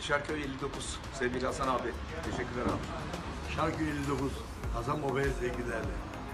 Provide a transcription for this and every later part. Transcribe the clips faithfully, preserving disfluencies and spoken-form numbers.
Şarköy elli dokuz sevgili Hasan abi. Teşekkürler abi. Şarköy elli dokuz Hasan Baba'ya sevgilerle.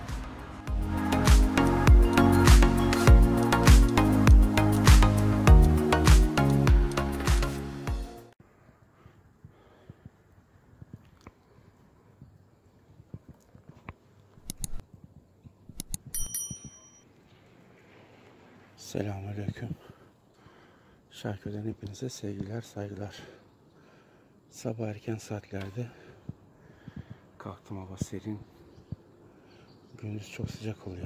Selamünaleyküm. Şarköy'den hepinize sevgiler, saygılar. Sabah erken saatlerde kalktım, hava serin. Gündüz çok sıcak oluyor.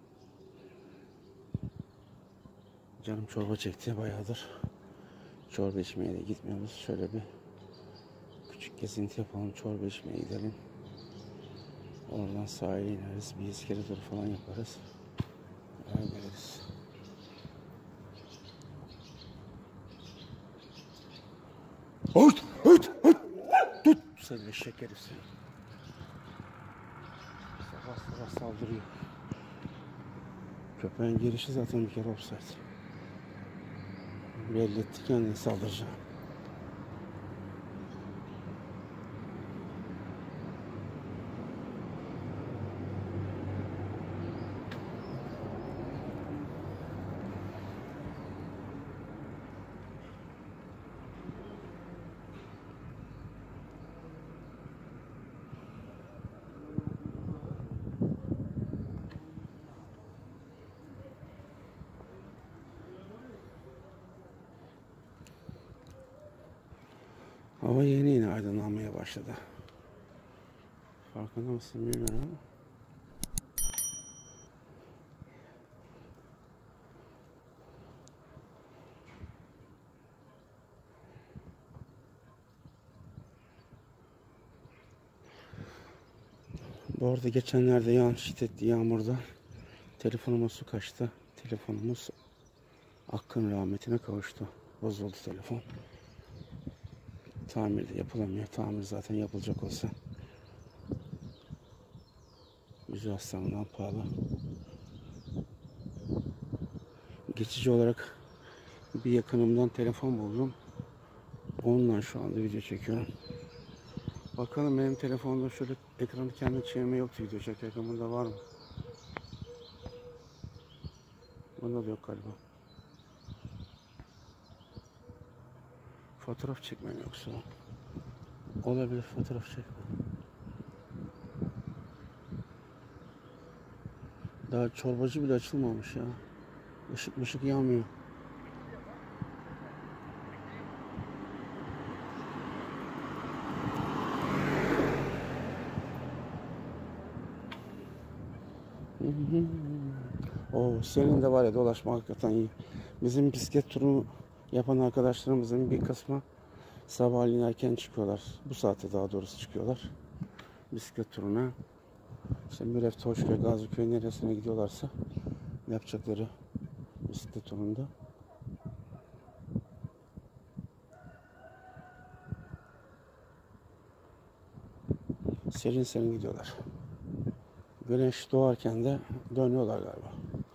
Canım çorba çekti bayağıdır. Çorba içmeye de gitmiyoruz. Şöyle bir küçük gezinti yapalım, çorba içmeye gidelim. Oradan sahile ineriz, bir iskele turu falan yaparız. Öyle geliriz. Hırt, hırt, hırt, tut. Sen de şekerisin. Sabah sabah saldırıyor. Köpeğin girişi zaten bir kere offside. Belli etti kendini saldıracağım. Hava yeni yeni aydınlanmaya başladı. Farkında mısın bilmiyorum ama. Bu arada geçenlerde yağan şiddetli yağmurda telefonuma su kaçtı. Telefonumuz Hakk'ın rahmetine kavuştu. Bozuldu telefon. Tamir de yapılamıyor. Tamir zaten yapılacak olsa yüzü hastamından pahalı. Geçici olarak bir yakınımdan telefon buldum. Onunla şu anda video çekiyorum. Bakalım benim telefonda şöyle ekranı kendi çevirme yoktu, video çekerken bunda var mı? Bunda da yok galiba. Fotoğraf çekmem yoksa. Olabilir, fotoğraf çekmem. Daha çorbacı bile açılmamış ya. Işık mışık yanmıyor. O senin de var ya, dolaşma hakikaten iyi. Bizim bisiklet turunu yapan arkadaşlarımızın bir kısmı sabahleyin erken çıkıyorlar. Bu saatte daha doğrusu çıkıyorlar. Bisiklet turuna. İşte Müref, Toşköy, Gaziköy neresine gidiyorlarsa yapacakları bisiklet turunda. Serin serin gidiyorlar. Güneş doğarken de dönüyorlar galiba.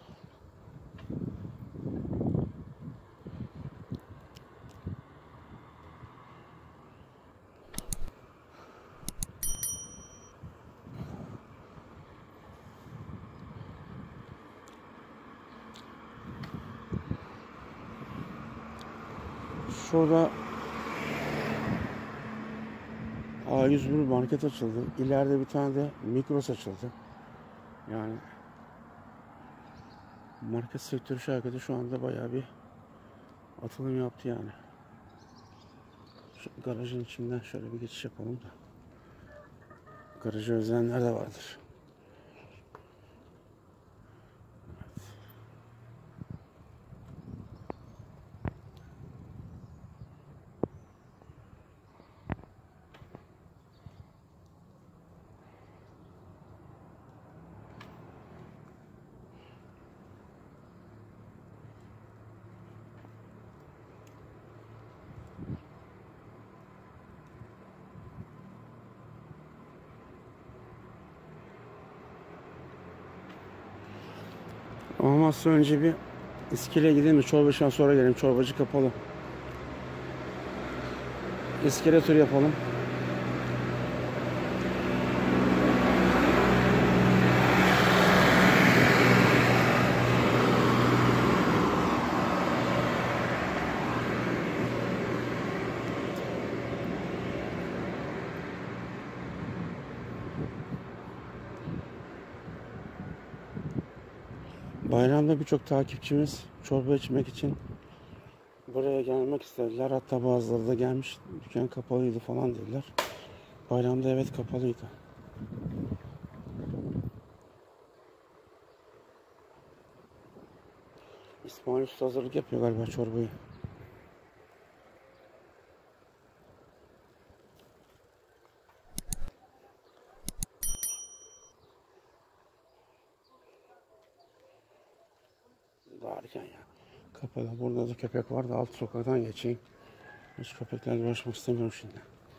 Şurada A yüz bir market açıldı. İleride bir tane de Migros açıldı. Yani market sektörü şirketi şu anda bayağı bir atılım yaptı yani. Şu garajın içinden şöyle bir geçiş yapalım da. Garajı özleyenler de vardır. Olmazsa önce bir iskeleye gidelim de çorba içten sonra gelelim. Çorbacı kapalı. iskele turu yapalım. Bayramda birçok takipçimiz çorba içmek için buraya gelmek istediler. Hatta bazıları da gelmiş, dükkan kapalıydı falan dediler. Bayramda evet kapalıydı. İsmail Usta hazırlık yapıyor galiba çorbayı. Daha erken ya. Kapalı. Burada da köpek var da alt sokaktan geçeyim. Hiç köpeklerle uğraşmak istemiyorum şimdi.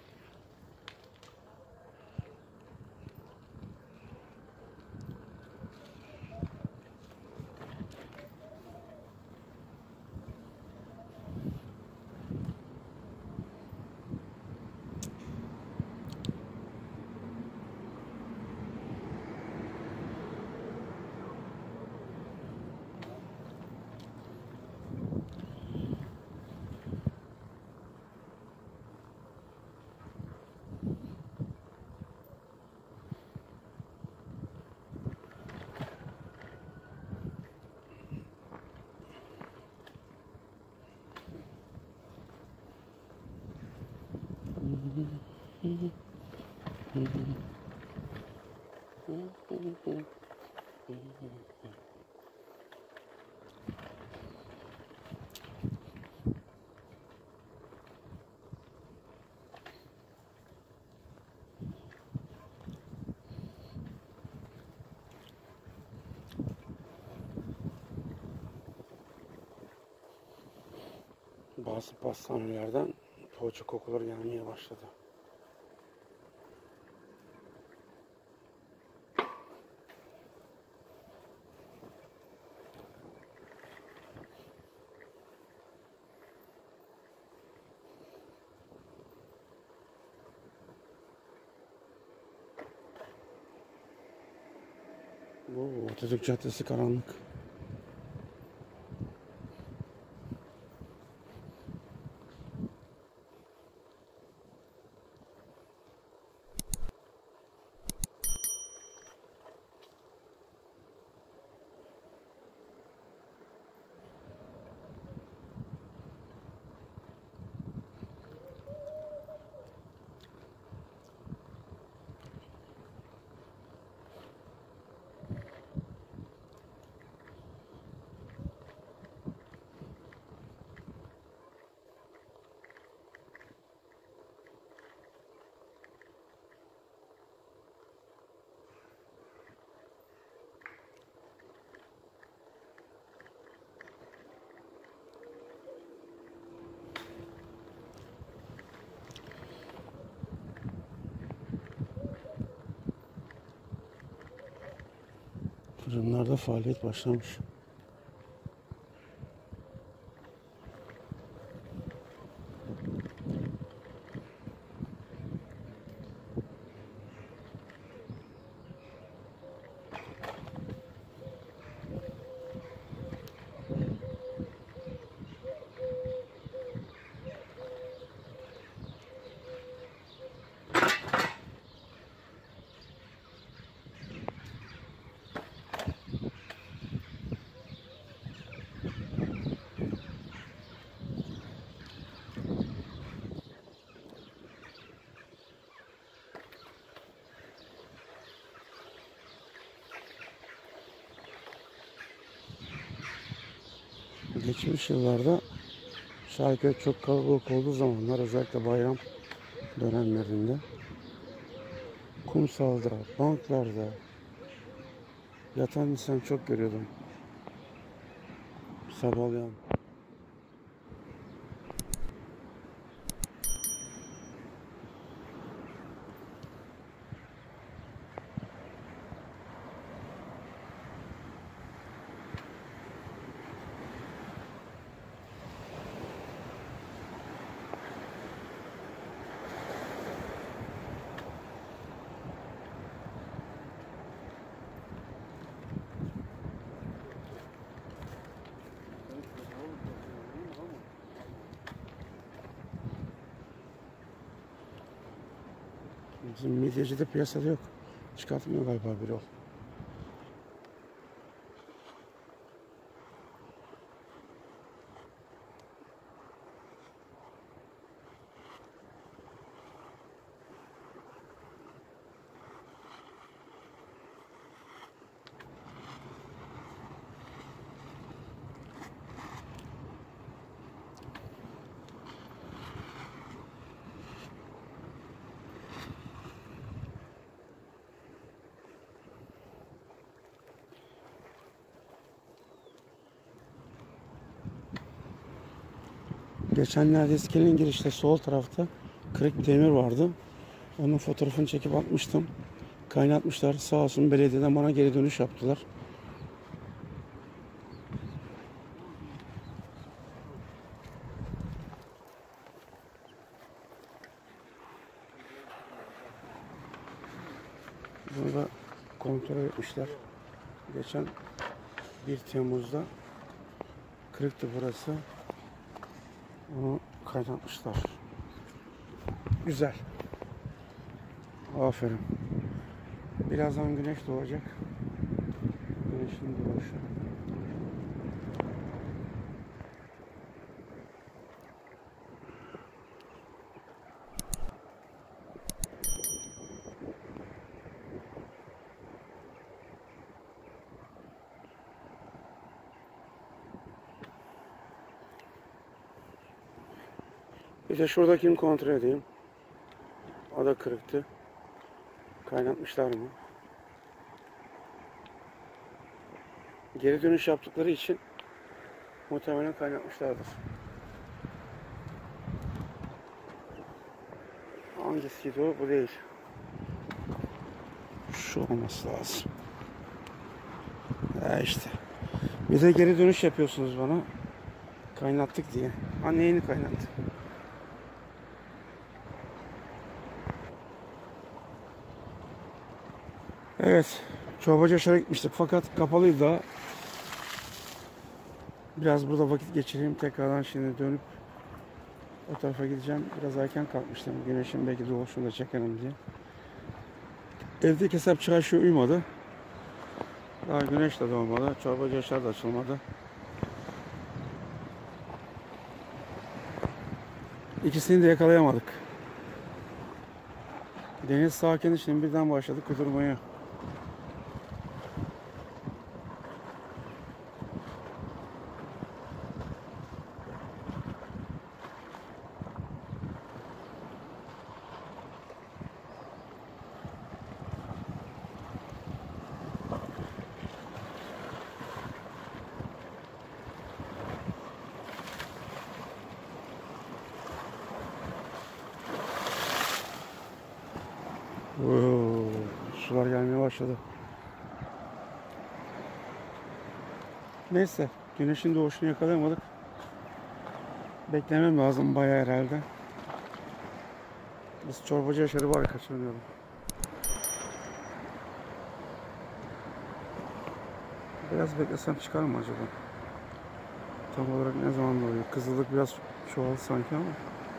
Bazı pastanelerden poğaça kokuları gelmeye başladı. Bu Atatürk Caddesi karanlık. Fırınlarda faaliyet başlamış. Geçmiş yıllarda Şarköy çok kalabalık olduğu zamanlar, özellikle bayram dönemlerinde kumsalda, banklarda yatan insan çok görüyordum. Sabahlayan. Bizim midyecide piyasada yok. Çıkartmıyor galiba bir yol. Geçenlerde iskelenin girişte sol tarafta kırık bir demir vardı. Onun fotoğrafını çekip atmıştım. Kaynatmışlar. Sağ olsun belediyeden bana geri dönüş yaptılar. Bunu da kontrol etmişler. Geçen bir Temmuz'da kırıktı burası. Onu kaynatmışlar. Güzel. Aferin. Birazdan güneş doğacak. Güneşin doğuşu. Bir de şuradakini kontrol edeyim. O da kırıktı. Kaynatmışlar mı? Geri dönüş yaptıkları için muhtemelen kaynatmışlardır. Hangisiydi o? Bu değil. Şu olması lazım. Ya işte. Bir de geri dönüş yapıyorsunuz bana. Kaynattık diye. Ha, neyini kaynattık? Evet, Çorbacıaşar'a gitmiştik fakat kapalıydı daha. Biraz burada vakit geçireyim, tekrardan şimdi dönüp o tarafa gideceğim. Biraz erken kalkmıştım, güneşin belki doğuşunu da çekerim diye. Evdeki hesapçı aşağı uyumadı. Daha güneş de doğmadı, Çorbacıaşar da açılmadı. İkisini de yakalayamadık. Deniz sakin, şimdi birden başladı kudurmaya. Oo, sular gelmeye başladı. Neyse, güneşin doğuşunu yakalayamadık. Beklemem lazım bayağı herhalde. Biz Çorbacıaşar'ı bari kaçırmayalım. Biraz beklesem çıkar mı acaba? Tam olarak ne zaman doğuyor? Kızıllık biraz çoğaldı sanki ama.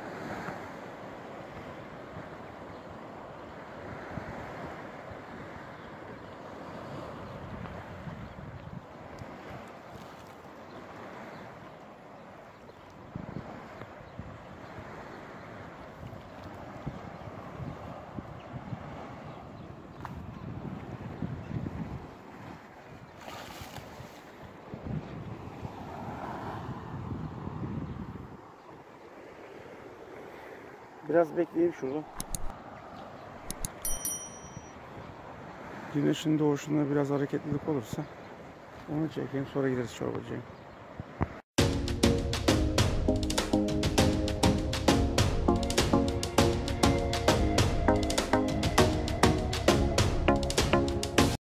Biraz bekleyeyim şurada. Güneşin doğuşunda biraz hareketlilik olursa onu çekeyim, sonra gideriz Çorbacı'ya.